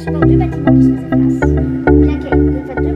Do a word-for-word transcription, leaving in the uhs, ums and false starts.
aperçut par deux bâtiments qui se faisaient face. Bien qu'il y ait deux